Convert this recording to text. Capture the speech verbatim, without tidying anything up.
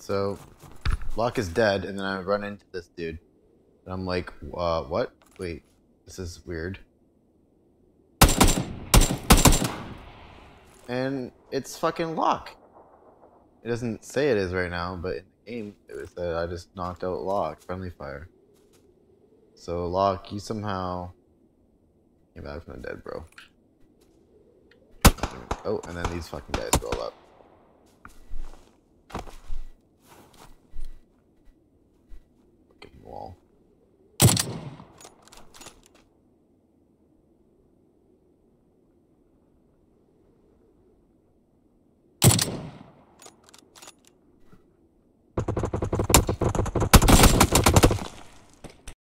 so Locke is dead, and then I run into this dude, and I'm like, uh, what? Wait, this is weird. And it's fucking Locke. It doesn't say it is right now, but in the game, it was that I just knocked out Locke, friendly fire. So Locke, you somehow came back from the dead, bro. Oh, and then these fucking guys roll up. Fucking wall.